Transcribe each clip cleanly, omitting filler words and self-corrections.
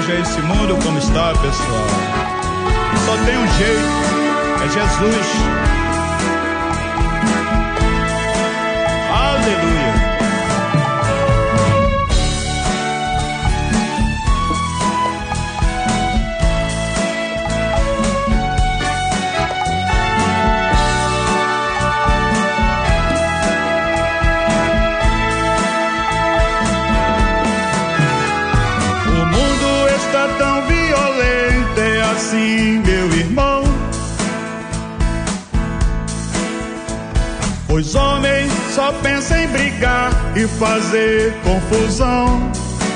veja esse mundo como está, pessoal. E só tem um jeito, é Jesus. Aleluia. Assim, meu irmão, os homens só pensam em brigar e fazer confusão.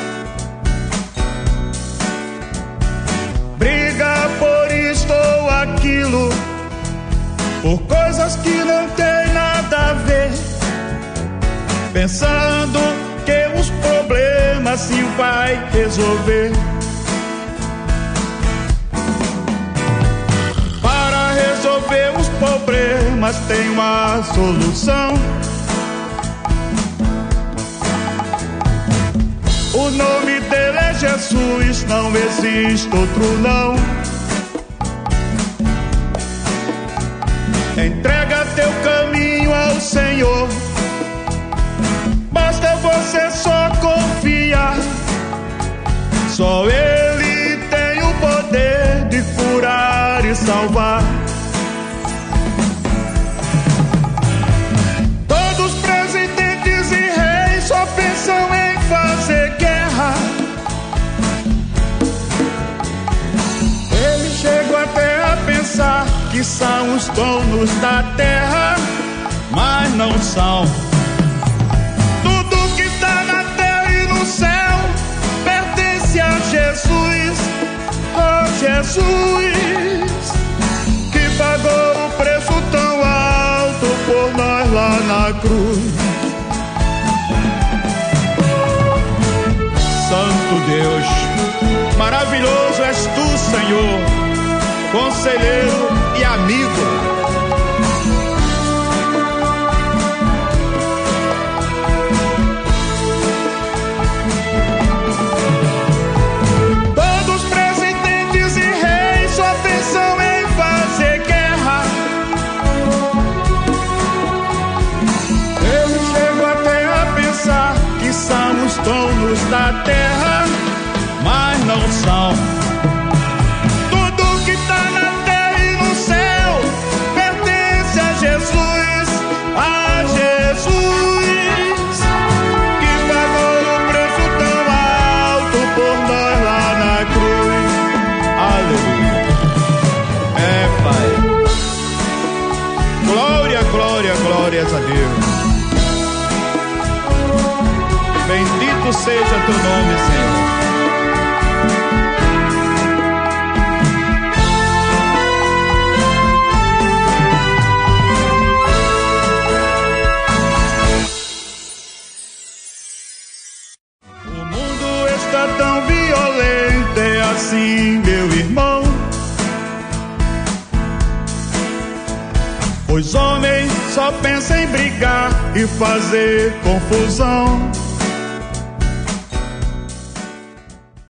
Briga por isto ou aquilo, por coisas que não tem nada a ver, pensando que os problemas se vai resolver. Os problemas têm uma solução. O nome dele é Jesus, não existe outro não. Entrega teu caminho ao Senhor, basta você só confiar. Só Ele tem o poder de curar e salvar. Pensam em fazer guerra. Ele chegou até a pensar que são os donos da terra, mas não são. Tudo que está na terra e no céu pertence a Jesus. Oh, Jesus, que pagou o preço tão alto por nós lá na cruz. Santo Deus, maravilhoso és tu, Senhor, conselheiro e amigo. Todos presidentes e reis só pensam em fazer guerra. Eu chego até a pensar que são os donos da terra, mas não são. Tudo que está na terra e no céu pertence a Jesus, que pagou o preço tão alto por nós lá na cruz. Aleluia. É, Pai. Glória, glória, glórias a Deus. Bendito seja teu nome, Senhor. O mundo está tão violento, é assim, meu irmão. Os homens só pensam em brigar e fazer confusão.